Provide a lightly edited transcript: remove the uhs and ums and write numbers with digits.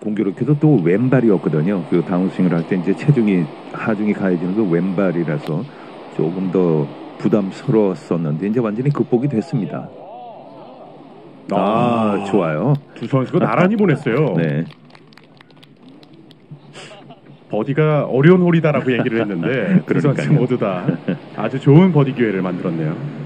공교롭게도 또 왼발이었거든요. 그 다운스윙을 할 때 이제 체중이 하중이 가해지는 그 왼발이라서 조금 더 부담스러웠었는데 이제 완전히 극복이 됐습니다. 좋아요. 두 선수가 나란히 보냈어요. 네. 버디가 어려운 홀이다라고 얘기를 했는데 두 선수 모두 다 아주 좋은 버디 기회를 만들었네요.